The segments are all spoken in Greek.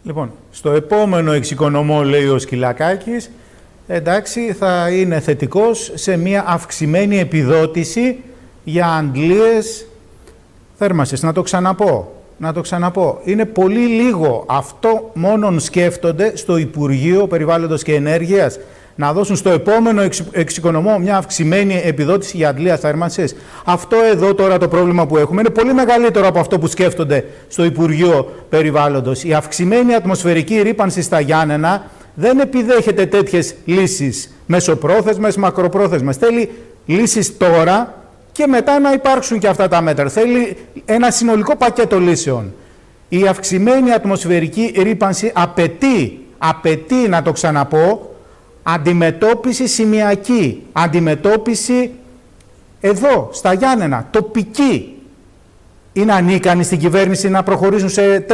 Λοιπόν, στο επόμενο εξοικονομώ, λέει ο Σκυλακάκης, εντάξει, θα είναι θετικός σε μια αυξημένη επιδότηση για αντλίες θέρμανσης. Να το ξαναπώ. Είναι πολύ λίγο. Αυτό μόνον σκέφτονται στο Υπουργείο Περιβάλλοντος και Ενέργειας. Να δώσουν στο επόμενο εξοικονομώ μια αυξημένη επιδότηση για αντλία θέρμανσης. Αυτό εδώ τώρα το πρόβλημα που έχουμε είναι πολύ μεγαλύτερο από αυτό που σκέφτονται στο Υπουργείο Περιβάλλοντος. Η αυξημένη ατμοσφαιρική ρύπανση στα Γιάννενα δεν επιδέχεται τέτοιες λύσεις μεσοπρόθεσμες, μακροπρόθεσμες. Θέλει λύσεις τώρα και μετά να υπάρξουν και αυτά τα μέτρα. Θέλει ένα συνολικό πακέτο λύσεων. Η αυξημένη ατμοσφαιρική ρύπανση απαιτεί, να το ξαναπώ, αντιμετώπιση σημειακή, αντιμετώπιση εδώ, στα Γιάννενα, τοπική. Είναι ανίκανοι στην κυβέρνηση να προχωρήσουν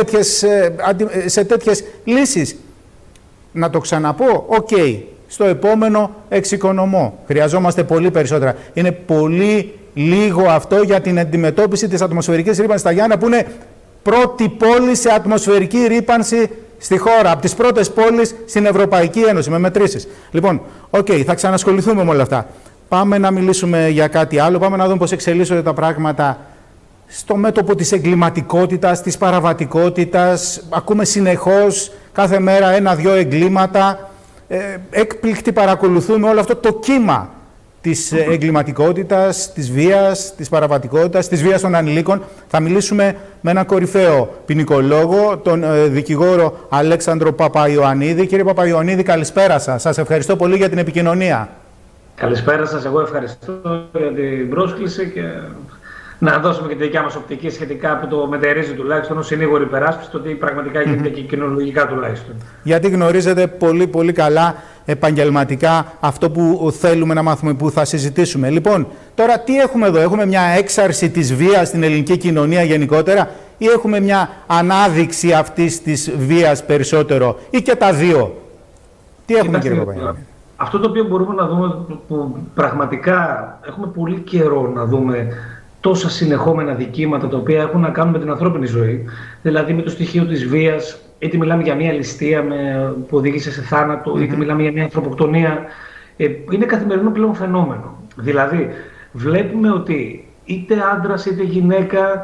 σε τέτοιες λύσεις. Να το ξαναπώ, στο επόμενο εξοικονομώ. Χρειαζόμαστε πολύ περισσότερα. Είναι πολύ λίγο αυτό για την αντιμετώπιση της ατμοσφαιρικής ρύπανσης στα Γιάννενα, που είναι πρώτη πόλη σε ατμοσφαιρική ρύπανση στη χώρα, από τις πρώτες πόλεις στην Ευρωπαϊκή Ένωση, με μετρήσεις. Λοιπόν, θα ξανασχοληθούμε με όλα αυτά. Πάμε να μιλήσουμε για κάτι άλλο, πάμε να δούμε πώς εξελίσσονται τα πράγματα στο μέτωπο της εγκληματικότητας, της παραβατικότητας. Ακούμε συνεχώς, κάθε μέρα 1-2 εγκλήματα. Έκπληκτοι παρακολουθούμε όλο αυτό το κύμα της εγκληματικότητας, της βίας, της παραβατικότητας, της βίας των ανηλίκων. Θα μιλήσουμε με έναν κορυφαίο ποινικολόγο, τον δικηγόρο Αλέξανδρο Παπαϊωαννίδη. Κύριε Παπαϊωαννίδη, καλησπέρα σας. Σας ευχαριστώ πολύ για την επικοινωνία. Καλησπέρα σας. Εγώ ευχαριστώ για την πρόσκληση και να δώσουμε και τη δικιά μας οπτική σχετικά που το μετερίζει τουλάχιστον ως συνήγορη υπεράσπιση, το ότι πραγματικά γίνεται και κοινωνιολογικά τουλάχιστον. Γιατί γνωρίζετε πολύ πολύ καλά επαγγελματικά αυτό που θέλουμε να μάθουμε, που θα συζητήσουμε. Λοιπόν, τώρα τι έχουμε εδώ? Έχουμε μια έξαρση της βίας στην ελληνική κοινωνία γενικότερα, ή έχουμε μια ανάδειξη αυτής της βίας περισσότερο, ή και τα δύο? Τι έχουμε, κύριε Παπαϊωαννίδη? Αυτό το οποίο μπορούμε να δούμε, που πραγματικά έχουμε πολύ καιρό να δούμε τόσα συνεχόμενα δικήματα τα οποία έχουν να κάνουν με την ανθρώπινη ζωή, δηλαδή με το στοιχείο της βίας, είτε μιλάμε για μια ληστεία που οδήγησε σε θάνατο, είτε μιλάμε για μια ανθρωποκτονία, είναι καθημερινό πλέον φαινόμενο. Δηλαδή, βλέπουμε ότι είτε άντρας είτε γυναίκα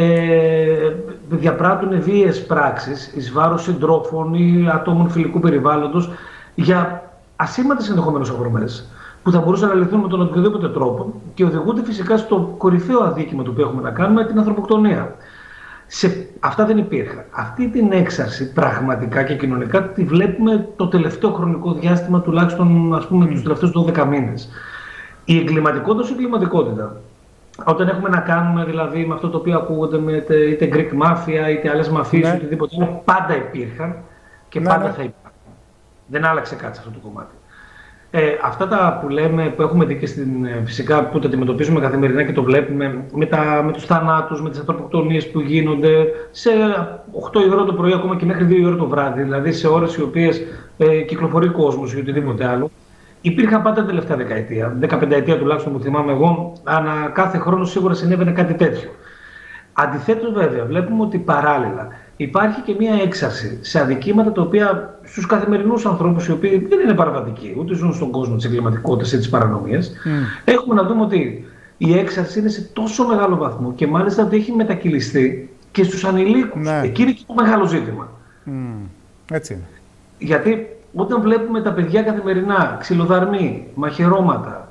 διαπράττουν βίαιες πράξεις εις βάρος συντρόφων ή ατόμων φιλικού περιβάλλοντος για ασήμαντες ενδεχομένως αγρομές, που θα μπορούσαν να λυθούν με τον οποιοδήποτε τρόπο και οδηγούνται φυσικά στο κορυφαίο αδίκημα το οποίο έχουμε να κάνουμε, την ανθρωποκτονία. Αυτά δεν υπήρχαν. Αυτή την έξαρση πραγματικά και κοινωνικά τη βλέπουμε το τελευταίο χρονικό διάστημα, τουλάχιστον τους τελευταίους 12 μήνες. Η εγκληματικότητα, όταν έχουμε να κάνουμε δηλαδή με αυτό το οποίο ακούγονται με είτε Greek Mafia είτε άλλες μαφίες, οτιδήποτε άλλο, πάντα υπήρχαν και πάντα θα υπάρχουν. Δεν άλλαξε κάτι σε αυτό το κομμάτι. Αυτά τα που λέμε, που έχουμε δει και φυσικά που τα αντιμετωπίζουμε καθημερινά και το βλέπουμε με τους θανάτους, με τις ανθρωποκτονίες που γίνονται σε 8 η ώρα το πρωί, ακόμα και μέχρι 2 η ώρα το βράδυ, δηλαδή σε ώρες οι οποίες κυκλοφορεί κόσμος ή οτιδήποτε άλλο, υπήρχαν πάντα την τελευταία δεκαετία, 15ετία τουλάχιστον που θυμάμαι εγώ, ανά κάθε χρόνο σίγουρα συνέβαινε κάτι τέτοιο. Αντιθέτως, βέβαια, βλέπουμε ότι παράλληλα υπάρχει και μία έξαρση σε αδικήματα τα οποία στους καθημερινούς ανθρώπους, οι οποίοι δεν είναι παραβατικοί, ούτε ζουν στον κόσμο της εγκληματικότητας ή της παρανομίας, έχουμε να δούμε ότι η έξαρση είναι σε τόσο μεγάλο βαθμό και μάλιστα ότι έχει μετακυλιστεί και στους ανηλίκους. Εκεί είναι και το μεγάλο ζήτημα. Έτσι είναι. Γιατί όταν βλέπουμε τα παιδιά καθημερινά, ξυλοδαρμοί, μαχαιρώματα,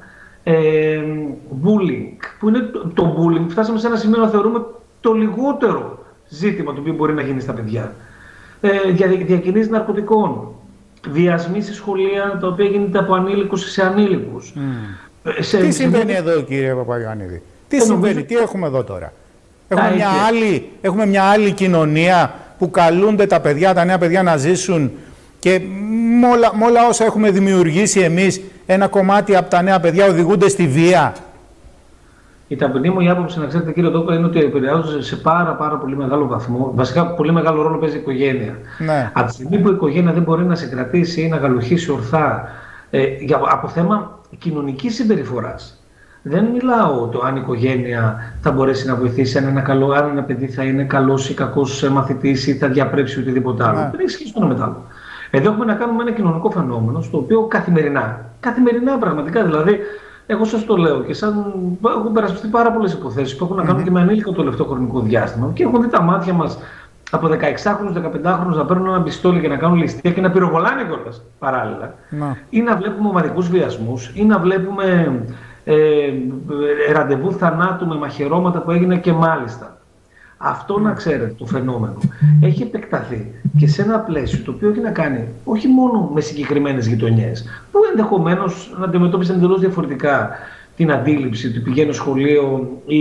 bullying, που είναι το bullying, φτάσαμε σε ένα σημείο να θεωρούμε το λιγότερο ζήτημα το οποίο μπορεί να γίνει στα παιδιά. Διακινήσεις ναρκωτικών, βιασμοί σε σχολεία τα οποία γίνεται από ανήλικους σε ανήλικους. Τι συμβαίνει εδώ, κύριε Παπαϊωαννίδη? Τι συμβαίνει, τι έχουμε εδώ τώρα? Έχουμε μια άλλη κοινωνία που καλούνται τα παιδιά, τα νέα παιδιά να ζήσουν, και με όλα όσα έχουμε δημιουργήσει εμείς, ένα κομμάτι από τα νέα παιδιά οδηγούνται στη βία. Η ταπεινή μου η άποψη, να ξέρετε, κύριε Δόκο, είναι ότι επηρεάζονται σε πάρα πολύ μεγάλο βαθμό. Βασικά, πολύ μεγάλο ρόλο παίζει η οικογένεια. Από τη στιγμή που η οικογένεια δεν μπορεί να συγκρατήσει ή να γαλουχίσει ορθά από θέμα κοινωνικής συμπεριφοράς, δεν μιλάω το αν η οικογένεια θα μπορέσει να βοηθήσει, αν ένα παιδί θα είναι καλός ή κακός μαθητής ή θα διαπρέψει οτιδήποτε άλλο. Δεν έχει σχέση το ένα με το άλλο. Εδώ έχουμε να κάνουμε ένα κοινωνικό φαινόμενο, στο οποίο καθημερινά πραγματικά, δηλαδή, εγώ σας το λέω και έχω περασπιστεί πάρα πολλές υποθέσεις που έχουν να κάνουν και με ανήλικα το τελευταίο χρονικό διάστημα και έχουν δει τα μάτια μας από 16χρονους, 15χρονους να παίρνουν ένα πιστόλι και να κάνουν ληστεία και να πυροβολάνε κιόλας παράλληλα. Ή να βλέπουμε ομαδικούς βιασμούς, ή να βλέπουμε ραντεβού θανάτου με μαχαιρώματα που έγινε και μάλιστα. Αυτό να ξέρετε, το φαινόμενο έχει επεκταθεί και σε ένα πλαίσιο το οποίο έχει να κάνει όχι μόνο με συγκεκριμένες γειτονιές, που ενδεχομένως να αντιμετώπισαν εντελώς διαφορετικά την αντίληψη ότι πηγαίνω σχολείο ή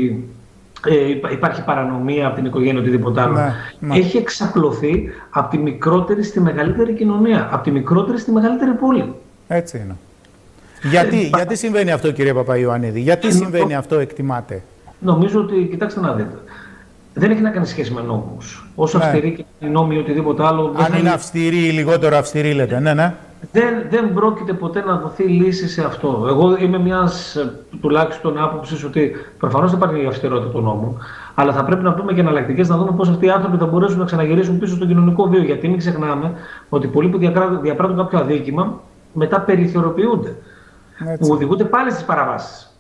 υπάρχει παρανομία από την οικογένεια, οτιδήποτε άλλο. Έχει εξαπλωθεί από τη μικρότερη στη μεγαλύτερη κοινωνία, από τη μικρότερη στη μεγαλύτερη πόλη. Έτσι είναι. Γιατί συμβαίνει αυτό, κύριε Παπαϊωαννίδη, γιατί συμβαίνει αυτό, εκτιμάτε? Νομίζω ότι, κοιτάξτε να δείτε, δεν έχει να κάνει σχέση με νόμους. Όσο αυστηροί και οι νόμοι ή οτιδήποτε άλλο. Αν είναι αυστηροί ή λιγότερο αυστηροί, λέτε. Ναι. Δεν πρόκειται ποτέ να δοθεί λύση σε αυτό. Εγώ είμαι μιας τουλάχιστον άποψης ότι προφανώς δεν υπάρχει η αυστηρότητα του νόμου, αλλά θα πρέπει να βρούμε και εναλλακτικές, να δούμε πώς αυτοί οι άνθρωποι θα μπορέσουν να ξαναγυρίσουν πίσω στο κοινωνικό βίο. Γιατί μην ξεχνάμε ότι πολλοί που διαπράττουν κάποιο αδίκημα μετά περιθωριοποιούνται. Που οδηγούνται πάλι στις παραβάσεις.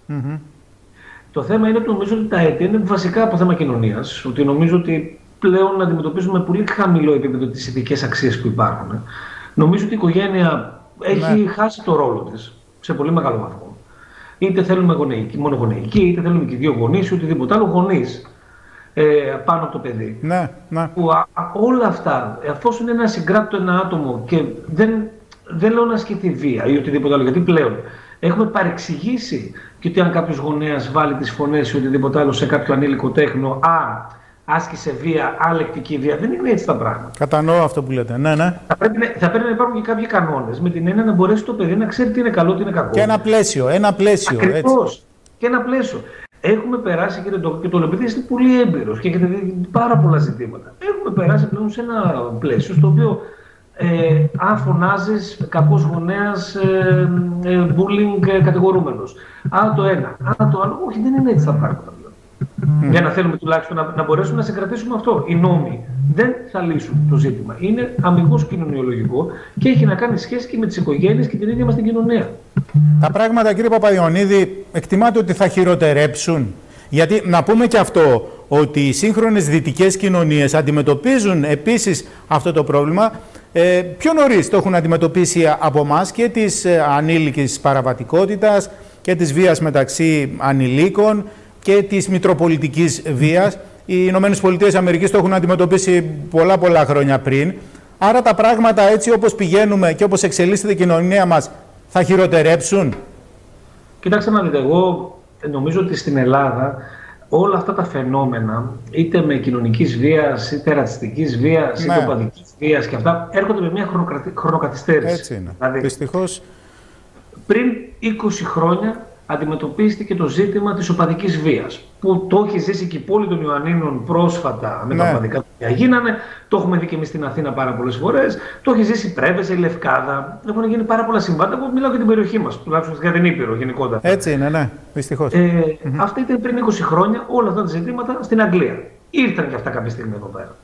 Το θέμα είναι ότι νομίζω ότι τα αίτια είναι βασικά από θέμα κοινωνίας. Ότι νομίζω ότι πλέον αντιμετωπίζουμε πολύ χαμηλό επίπεδο τις ηθικές αξίες που υπάρχουν. Νομίζω ότι η οικογένεια έχει χάσει το ρόλο της σε πολύ μεγάλο βαθμό. Είτε θέλουμε μόνο γονεϊκή, είτε θέλουμε και δύο γονείς, ή οτιδήποτε άλλο, γονείς πάνω από το παιδί. Που όλα αυτά, εφόσον είναι ένα συγκράτητο ένα άτομο και δεν λέω να ασκηθεί βία ή οτιδήποτε άλλο, γιατί πλέον έχουμε παρεξηγήσει και ότι αν κάποιος γονέας βάλει τις φωνές ή οτιδήποτε άλλο σε κάποιο ανήλικο τέκνο, άσκησε βία, άλεκτική βία. Δεν είναι έτσι τα πράγματα. Κατανοώ αυτό που λέτε. Ναι. Θα πρέπει να υπάρχουν και κάποιοι κανόνες, με την έννοια να μπορέσει το παιδί να ξέρει τι είναι καλό, τι είναι κακό. Και ένα πλαίσιο. Ακριβώς. Και ένα πλαίσιο. Έχουμε περάσει, κύριε Ντόκο, και το λέω επειδή είστε πολύ έμπειρος και έχετε δει πάρα πολλά ζητήματα. Έχουμε περάσει πλέον σε ένα πλαίσιο στο οποίο αν φωνάζεις, κακός γονέας, bullying κατηγορούμενος. Το ένα, το άλλο. Όχι, δεν είναι έτσι τα πράγματα. Για να θέλουμε τουλάχιστον να μπορέσουμε να συγκρατήσουμε αυτό. Οι νόμοι δεν θα λύσουν το ζήτημα. Είναι αμιγώς κοινωνιολογικό και έχει να κάνει σχέση και με τις οικογένειες και την ίδια μας την κοινωνία. Τα πράγματα, κύριε Παπαϊωαννίδη, εκτιμάτε ότι θα χειροτερέψουν? Γιατί να πούμε και αυτό, ότι οι σύγχρονες δυτικές κοινωνίες αντιμετωπίζουν επίσης αυτό το πρόβλημα. Πιο νωρίς το έχουν αντιμετωπίσει από εμάς και της ανήλικης παραβατικότητας και της βίας μεταξύ ανηλίκων και της μητροπολιτικής βίας. Οι Ηνωμένες Πολιτείες Αμερικής το έχουν αντιμετωπίσει πολλά χρόνια πριν. Άρα τα πράγματα έτσι όπως πηγαίνουμε και όπως εξελίσσεται η κοινωνία μας θα χειροτερέψουν? Κοιτάξτε να δείτε, εγώ νομίζω ότι στην Ελλάδα όλα αυτά τα φαινόμενα, είτε με κοινωνικής βίας, είτε ρατσιστικής βίας, είτε οπαδικής βίας και αυτά, έρχονται με μια χρονοκαθυστέρηση. Έτσι είναι. Δηλαδή, δυστυχώς. Πριν 20 χρόνια αντιμετωπίστηκε το ζήτημα της οπαδικής βίας, που το έχει ζήσει και η πόλη των Ιωαννίνων πρόσφατα με τα οπαδικά που γίνανε, το έχουμε δει και εμείς στην Αθήνα πάρα πολλές φορές, το έχει ζήσει η Πρέβεζα, η Λευκάδα, έχουν γίνει πάρα πολλά συμβάντα, εγώ μιλάω για την περιοχή μας, τουλάχιστον για την Ήπειρο γενικότερα. Έτσι είναι, ναι, δυστυχώς. Αυτά ήταν πριν 20 χρόνια, όλα αυτά τα ζητήματα στην Αγγλία. Ήρθαν και αυτά κάποια στιγμή εδώ πέρα.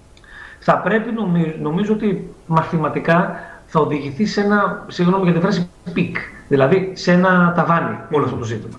Θα πρέπει, νομίζω ότι μαθηματικά θα οδηγηθεί σε ένα, συγγνώμη για τη φράση, πικ. Δηλαδή σε ένα ταβάνι όλο αυτό το ζήτημα.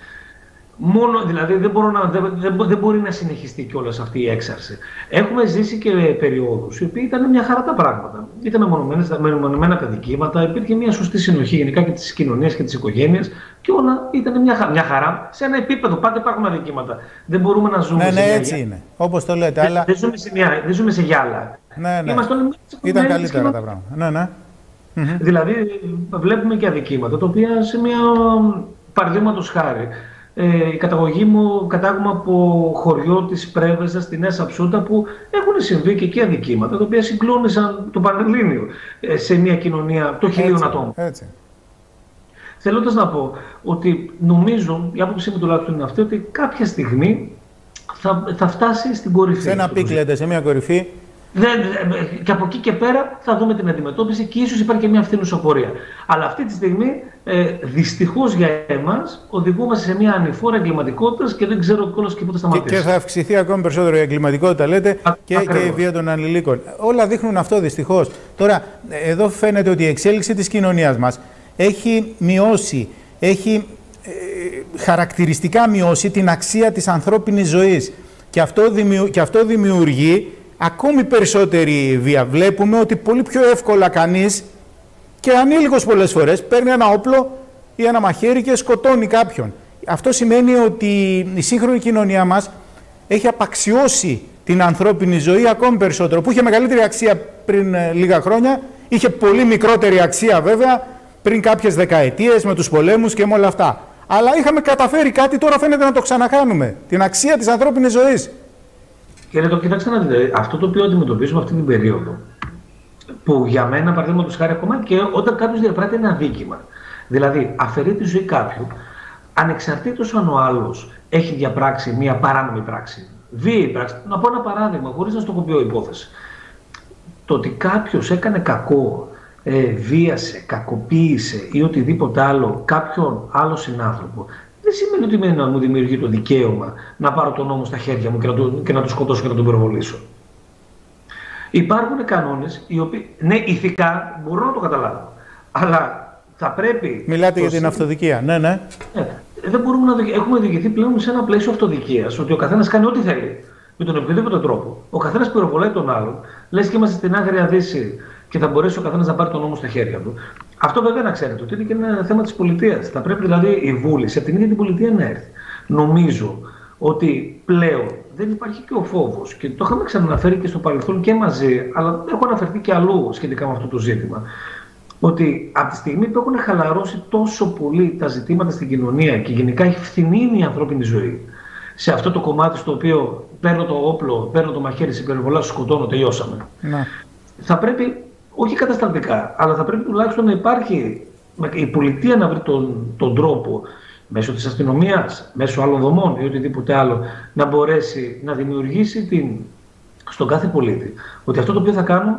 Δηλαδή δεν μπορεί να συνεχιστεί κιόλας αυτή η έξαρση. Έχουμε ζήσει και περιόδους οι οποίοι ήταν μια χαρά τα πράγματα. Ήταν μεμονωμένα τα δικήματα, υπήρχε μια σωστή συνοχή γενικά και της κοινωνίας και της οικογένειας και όλα ήταν μια χαρά σε ένα επίπεδο. Πάντα υπάρχουν αδικήματα. Δεν μπορούμε να ζούμε σε έτσι είναι. Όπως το λέτε. Αλλά... Δεν ζούμε σε γυάλα. Ήταν καλύτερα τα πράγματα. Δηλαδή βλέπουμε και αδικήματα, τα οποία σε μια παραδείγματος χάρη, η καταγωγή μου κατάγομαι από χωριό της Πρέβεζας στη Νέα Σαψούτα, που έχουν συμβεί και εκεί αδικήματα, τα οποία συγκλώνησαν το Πανελλήνιο σε μια κοινωνία των 1000 ατόμων. Θέλοντας να πω ότι νομίζω, η άποψή μου τουλάχιστον είναι αυτή, ότι κάποια στιγμή θα φτάσει στην κορυφή. Σε ένα πικ, λέτε, σε μια κορυφή. Και από εκεί και πέρα θα δούμε την αντιμετώπιση και ίσως υπάρχει και μια φθήνουσα πορεία. Αλλά αυτή τη στιγμή, δυστυχώς για εμάς, οδηγούμαστε σε μια ανηφόρα εγκληματικότητα και δεν ξέρω κιόλας και πού θα σταματήσει. Και θα αυξηθεί ακόμη περισσότερο η εγκληματικότητα, λέτε, και η βία των ανηλίκων. Όλα δείχνουν αυτό, δυστυχώς. Τώρα, εδώ φαίνεται ότι η εξέλιξη της κοινωνίας μας έχει μειώσει, έχει χαρακτηριστικά μειώσει την αξία της ανθρώπινης ζωής. Και αυτό δημιουργεί ακόμη περισσότερη βία. Βλέπουμε ότι πολύ πιο εύκολα κανείς, και ανήλικος πολλές φορές, παίρνει ένα όπλο ή ένα μαχαίρι και σκοτώνει κάποιον. Αυτό σημαίνει ότι η σύγχρονη κοινωνία μας έχει απαξιώσει την ανθρώπινη ζωή ακόμη περισσότερο, που είχε μεγαλύτερη αξία πριν λίγα χρόνια, είχε πολύ μικρότερη αξία βέβαια πριν κάποιες δεκαετίες με τους πολέμους και με όλα αυτά. Αλλά είχαμε καταφέρει κάτι, τώρα φαίνεται να το ξανακάνουμε. Την αξία της ανθρώπινης ζωής. Κύριε, το κοιτάξτε να δείτε, αυτό το οποίο αντιμετωπίζουμε αυτή την περίοδο, που για μένα, παραδείγματος χάρη, ακόμα και όταν κάποιος διαπράττει ένα αδίκημα, δηλαδή αφαιρεί τη ζωή κάποιου, ανεξαρτήτως αν ο άλλος έχει διαπράξει μια παράνομη πράξη, βίαιη πράξη. Να πω ένα παράδειγμα, χωρίς να στοχοποιώ υπόθεση. Το ότι κάποιος έκανε κακό, βίασε, κακοποίησε ή οτιδήποτε άλλο κάποιον άλλο συνάνθρωπο, δεν σημαίνει ότι εμένα μου δημιουργεί το δικαίωμα να πάρω τον νόμο στα χέρια μου και να τον σκοτώσω και να τον πυροβολήσω. Υπάρχουν κανόνες οι οποίοι, ναι, ηθικά μπορώ να το καταλάβω, αλλά θα πρέπει... Μιλάτε για την αυτοδικία, ναι. Δεν μπορούμε να έχουμε οδηγηθεί πλέον σε ένα πλαίσιο αυτοδικίας, ότι ο καθένας κάνει ό,τι θέλει, με τον οποιοδήποτε τρόπο. Ο καθένας πυροβολάει τον άλλον, λες και είμαστε στην Άγρια Δύση και θα μπορέσει ο καθένας να πάρει τον νόμο στα χέρια του. Αυτό βέβαια να ξέρετε ότι είναι και ένα θέμα της πολιτείας. Θα πρέπει δηλαδή η βούληση από την ίδια την πολιτεία να έρθει. Νομίζω ότι πλέον δεν υπάρχει και ο φόβος, και το είχαμε ξαναναφέρει και στο παρελθόν και μαζί, αλλά έχω αναφερθεί και αλλού σχετικά με αυτό το ζήτημα. Ότι από τη στιγμή που έχουν χαλαρώσει τόσο πολύ τα ζητήματα στην κοινωνία και γενικά έχει φθηνίνει η ανθρώπινη ζωή, σε αυτό το κομμάτι στο οποίο παίρνω το όπλο, παίρνω το μαχαίρι, συμπεριβολά, σκοτώνω, τελειώσαμε. Ναι. Θα πρέπει, όχι κατασταλτικά, αλλά θα πρέπει τουλάχιστον να υπάρχει η πολιτεία να βρει τον τρόπο, μέσω της αστυνομίας, μέσω άλλων δομών ή οτιδήποτε άλλο, να μπορέσει να δημιουργήσει στον κάθε πολίτη ότι αυτό το οποίο θα κάνω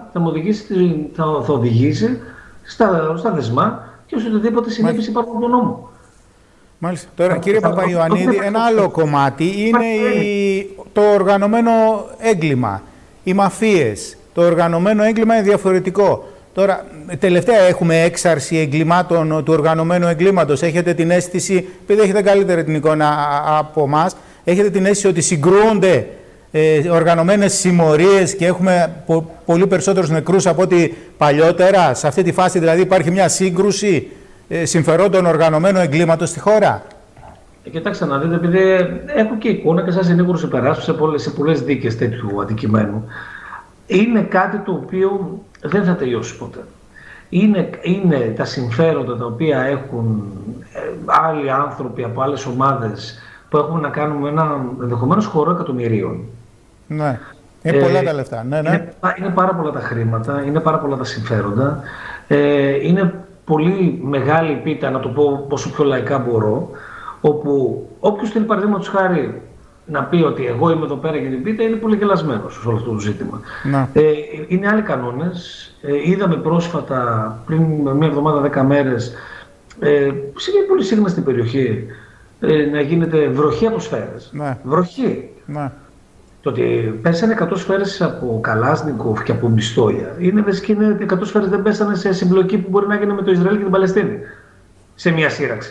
θα οδηγήσει στα δεσμά και σε οτιδήποτε συνέπειες υπάρχουν από τον νόμο. Μάλιστα. Τώρα, κύριε Παπαϊωαννίδη, ένα άλλο κομμάτι είναι το οργανωμένο έγκλημα, οι μαφίες. Το οργανωμένο έγκλημα είναι διαφορετικό. Τώρα, τελευταία έχουμε έξαρση εγκλημάτων του οργανωμένου εγκλήματος. Έχετε την αίσθηση, επειδή έχετε καλύτερη την εικόνα από εμάς, έχετε την αίσθηση ότι συγκρούονται οργανωμένες συμμορίες και έχουμε πολύ περισσότερους νεκρούς από ό,τι παλιότερα. Σε αυτή τη φάση δηλαδή υπάρχει μια σύγκρουση συμφερόντων οργανωμένου εγκλήματος στη χώρα. Κοιτάξτε να δείτε, επειδή έχω και εικόνα και σας έχω περάσει σε πολλές δίκες τέτοιου αντικειμένου. Είναι κάτι το οποίο δεν θα τελειώσει ποτέ. Είναι τα συμφέροντα τα οποία έχουν άλλοι άνθρωποι από άλλες ομάδες που έχουν να κάνουν με ένα ενδεχομένως χώρο εκατομμυρίων. Ναι. Είναι πολλά τα λεφτά. Ναι. Είναι πάρα πολλά τα χρήματα, είναι πάρα πολλά τα συμφέροντα. Είναι πολύ μεγάλη πίτα, να το πω όσο πιο λαϊκά μπορώ, όπου όποιος θέλει παραδείγματος χάρη να πει ότι εγώ είμαι εδώ πέρα για την πίτα, είναι πολύ γελασμένος σε όλο αυτό το ζήτημα. Είναι άλλοι κανόνες. Είδαμε πρόσφατα, πριν μία εβδομάδα, 10 μέρες, συμβαίνει πολύ συχνά στην περιοχή, να γίνεται βροχή από σφαίρες. Βροχή. Το ότι πέσανε 100 σφαίρες από Καλάσνικοφ και από μπιστόλια, είναι λες και 100 σφαίρες δεν πέσανε σε συμπλοκή που μπορεί να γίνει με το Ισραήλ και την Παλαιστίνη, σε μια σύραξη.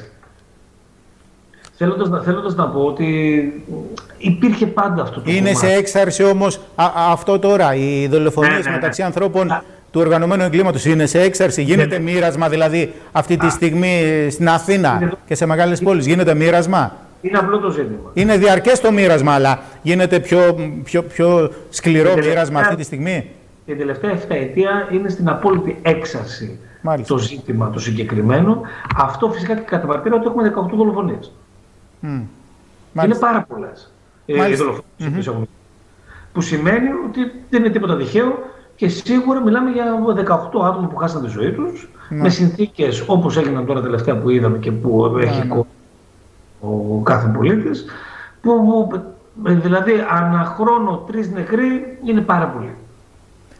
Θέλοντας να πω ότι υπήρχε πάντα αυτό το είναι κομμάτι. Σε έξαρση όμως αυτό τώρα, οι δολοφονίες μεταξύ ανθρώπων του οργανωμένου εγκλήματος είναι σε έξαρση, γίνεται μοίρασμα δηλαδή αυτή τη στιγμή στην Αθήνα και σε μεγάλες πόλεις, γίνεται μοίρασμα. Είναι απλό το ζήτημα. Είναι διαρκές το μοίρασμα, αλλά γίνεται πιο σκληρό μοίρασμα αυτή τη στιγμή. Την τελευταία 7 ετία είναι στην απόλυτη έξαρση το ζήτημα το συγκεκριμένο. Αυτό φυσικά και καταπαρτήρα ότι έχουμε 18 δολοφονίες. Είναι πάρα πολλές οι δολοφονίες που σημαίνει ότι δεν είναι τίποτα τυχαίο και σίγουρα μιλάμε για 18 άτομα που χάσαν τη ζωή τους με συνθήκες όπως έγιναν τώρα τελευταία που είδαμε και που έχει ο κάθε πολίτης, που δηλαδή ανά χρόνο 3 νεκροί είναι πάρα πολύ.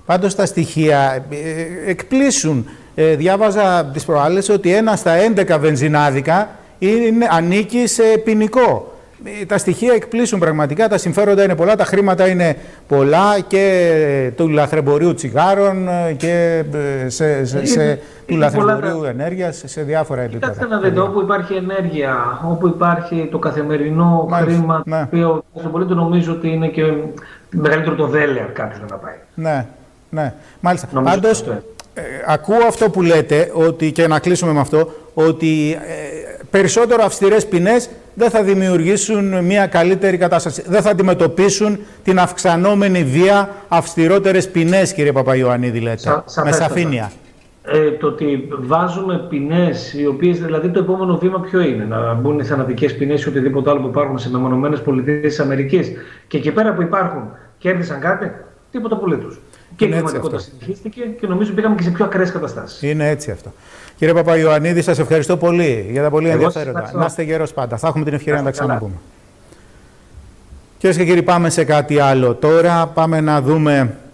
Πάντως τα στοιχεία εκπλήσουν. Διάβαζα τις προάλλες ότι 1 στα 11 βενζινάδικα ανήκει σε ποινικό. Τα στοιχεία εκπλήσουν πραγματικά, τα συμφέροντα είναι πολλά, τα χρήματα είναι πολλά και του λαθρεμπορίου τσιγάρων και του λαθρεμπορίου ενέργειας σε διάφορα επίπεδα. Κοιτάξτε να δείτε, όπου υπάρχει ενέργεια, όπου υπάρχει το καθημερινό χρήμα, το οποίο στον πολίτη νομίζω ότι είναι και μεγαλύτερο το δέλεα κάποιος να πάει. Ναι, ναι. Μάλιστα. Πάντως, ακούω αυτό που λέτε, ότι, και να κλείσουμε με αυτό, ότι περισσότερο αυστηρές ποινές δεν θα δημιουργήσουν μια καλύτερη κατάσταση. Δεν θα αντιμετωπίσουν την αυξανόμενη βία, αυστηρότερες ποινές, κύριε Παπαϊωαννίδη, λέτε, με σαφήνεια. Το ότι βάζουμε ποινές, οι οποίες, δηλαδή το επόμενο βήμα ποιο είναι, να μπουν οι θανατικές ποινές ή οτιδήποτε άλλο που υπάρχουν σε μεμονωμένες πολιτείες της Αμερικής, και εκεί πέρα που υπάρχουν κέρδισαν κάτι, τίποτα απολύτως. Και η κλιματικότητα συνεχίστηκε και νομίζω πήγαμε και σε πιο ακραίες καταστάσεις. Είναι έτσι αυτό. Κύριε Παπαϊωαννίδη, σας ευχαριστώ πολύ για τα πολύ ενδιαφέροντα. Να είστε γερός πάντα. Θα έχουμε την ευκαιρία να τα ξαναπούμε. Κυρίες και κύριοι, πάμε σε κάτι άλλο. Τώρα πάμε να δούμε